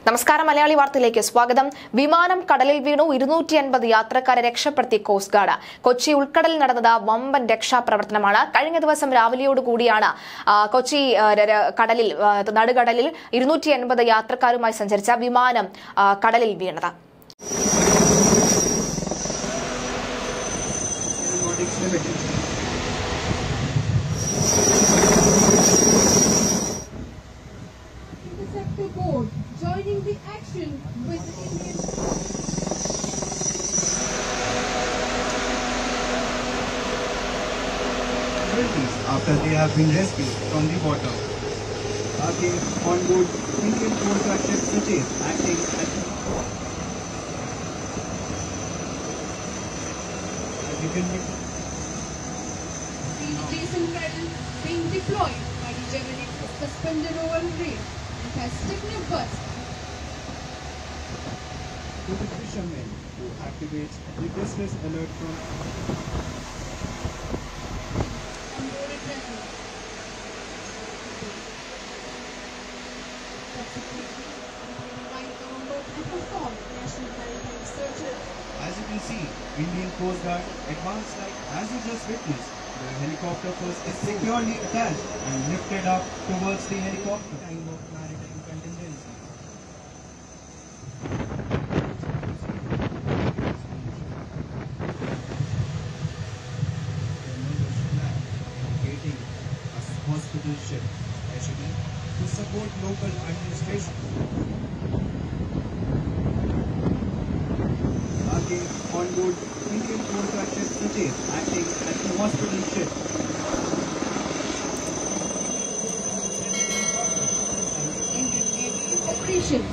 നമസ്കാരം മലയാളി വാർത്തയിലേക്ക് സ്വാഗതം. വിമാനം കടലിൽ വീണു 250 യാത്രക്കാരെ രക്ഷപ്പെടുത്തി കോസ്റ്റ് ഗാർഡ്. കൊച്ചി ഉൾക്കടലിൽ നടന്നത് വമ്പൻ രക്ഷാപ്രവർത്തനമാണ്. കഴിഞ്ഞ ദിവസം രാവിലെയോടുകൂടിയാണ് കൊച്ചി കടലിൽ നടുകടലിൽ 250 യാത്രക്കാരുമായി സഞ്ചരിച്ച വിമാനം കടലിൽ വീണത്. Joining the action with the Indian after they have been rescued from the water. Again, on board Indian Coast Guard ship Suchet acting as you can be Jason Cradle being deployed by the Gemini suspended over rail and has stiffened bust. to the fishermen who activates the distress alert from Unboarded vessel. Subsequently, by November and performed National Maritime Searches. As you can see, Indian Coast Guard advanced like as you just witnessed. The helicopter first is securely attached and lifted up towards the helicopter. Time of maritime contingency. Locating a hospital ship, especially to support local administration. Again, on board Indian Coast Guard ship Suchet acting as the hospital ship. Indian Navy operations.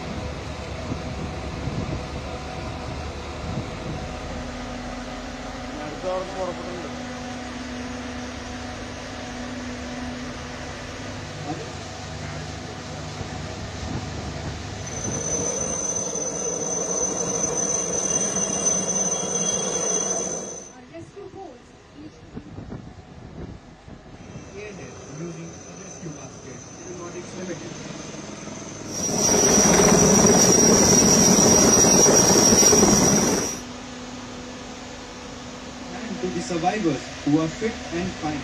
Rescue boats Airhead using a rescue basket. Aeronautics Limited. And to the survivors who are fit and fine.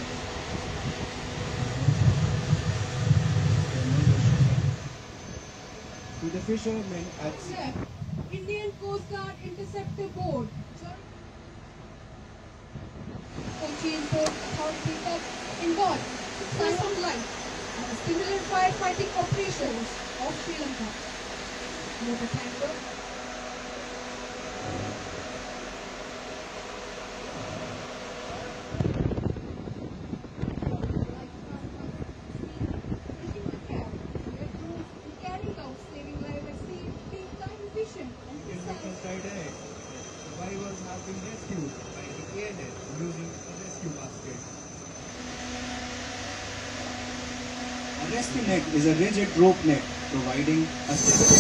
To the fishermen at sea. Chef, Indian Coast Guard interceptor board. Kochi Port Authority involved sign of life and the stimulant firefighting operations of Sri Lanka. Motor tanker. Carrying out saving life at sea, being time efficient and You can look precise. inside ahead. Survivors have been rescued by the airhead using a rescue basket. A rescue net is a rigid rope net providing a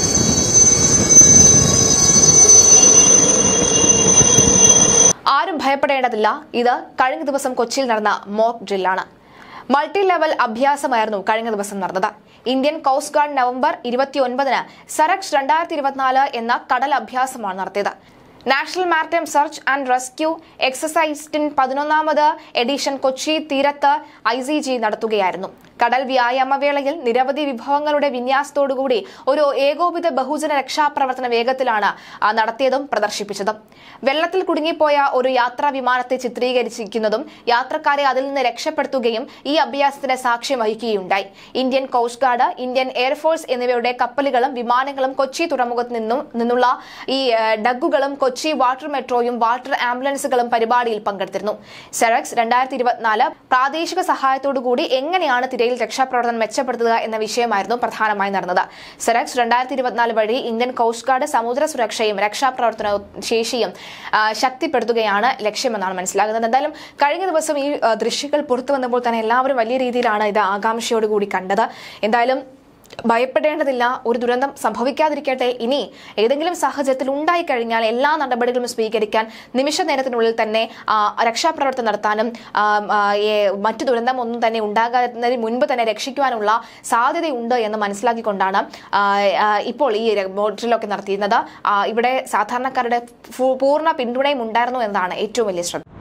ആരും ഭയപ്പെടേണ്ടതില്ല. ഇത് കഴിഞ്ഞ ദിവസം കൊച്ചിയിൽ നടന്ന mock ഡ്രില്ലാണ്. Multi level അഭ്യാസമായിരുന്നു കഴിഞ്ഞ ദിവസം നടന്നത്. ഇന്ത്യൻ കോസ്റ്റ് ഗാർഡ് നവംബർ 29-ന് സരക്ഷ് 2024 എന്ന കടൽ അഭ്യാസമാണ് നടത്തിയത്. National Maritime Search and Rescue എക്സസൈസിന്റെ 11ാമത് എഡിഷൻ കൊച്ചി തീരത്ത് ICG നടത്തുകയായിരുന്നു. കടൽ വ്യായാമവേളയിൽ നിരവധി വിഭവങ്ങളുടെ വിന്യാസത്തോടുകൂടി ഒരു ഏകോപിത ബഹുജന രക്ഷാപ്രവർത്തന വേഗത്തിലാണ് നടത്തിയതും പ്രദർശിപ്പിച്ചതും. വെള്ളത്തിൽ കുടുങ്ങിപ്പോയ ഒരു യാത്രാ വിമാനത്തെ ചിത്രീകരിച്ചിരിക്കുന്നതും യാത്രക്കാരെ അതിൽ നിന്ന് രക്ഷപ്പെടുത്തുകയും ഈ അഭ്യാസത്തിന് സാക്ഷ്യം വഹിക്കുകയുണ്ടായി. Indian Coast Guard, Indian air force എന്നിവയുടെ കപ്പലുകളും വിമാനങ്ങളും കൊച്ചി തുറമുഖത്ത് നിന്നുള്ള ഈ ഡഗ്ഗുകളും കൊച്ചി വാട്ടർ മെട്രോയും വാട്ടർ ആംബുലൻസുകളും പരിപാടിയിൽ പങ്കെടുത്തിരുന്നു. സെറക്സ് 2024 പ്രാദേശിക സഹായത്തോടുകൂടി എങ്ങനെയാണ് തിരയിൽ രക്ഷാപ്രവർത്തനം മെച്ചപ്പെടുത്തുക എന്ന വിഷയമായിരുന്നു പ്രധാനമായി നടന്നത്. സെറക്സ് 2024 വഴി ഇന്ത്യൻ കോസ്റ്റ് ഗാർഡ് സമുദ്ര സുരക്ഷയും രക്ഷാപ്രവർത്തന ശേഷിയും ശക്തിപ്പെടുത്തുകയാണ് ലക്ഷ്യമെന്നാണ് മനസ്സിലാകുന്നത്. എന്തായാലും കഴിഞ്ഞ ദിവസം ഈ ദൃശ്യങ്ങൾ പുറത്തു വന്നപ്പോൾ തന്നെ എല്ലാവരും വലിയ രീതിയിലാണ് ഇത് ആകാംക്ഷയോടുകൂടി കണ്ടത്. എന്തായാലും ഭയപ്പെടേണ്ടതില്ല, ഒരു ദുരന്തം സംഭവിക്കാതിരിക്കട്ടെ. ഇനി ഏതെങ്കിലും സാഹചര്യത്തിൽ ഉണ്ടായിക്കഴിഞ്ഞാൽ എല്ലാ നടപടികളും സ്വീകരിക്കാൻ നിമിഷ നേരത്തിനുള്ളിൽ തന്നെ രക്ഷാപ്രവർത്തനം നടത്താനും മറ്റു ദുരന്തമൊന്നും തന്നെ ഉണ്ടാകുന്നതിന് മുൻപ് തന്നെ രക്ഷിക്കുവാനുള്ള സാധ്യതയുണ്ട് എന്ന് മനസ്സിലാക്കിക്കൊണ്ടാണ് ഇപ്പോൾ ഈ മോക്ക് ഡ്രില്ലൊക്കെ നടത്തിയിരുന്നത്. ഇവിടെ സാധാരണക്കാരുടെ പൂർണ്ണ പിന്തുണയും ഉണ്ടായിരുന്നു എന്നതാണ് ഏറ്റവും വലിയ ശ്രദ്ധ.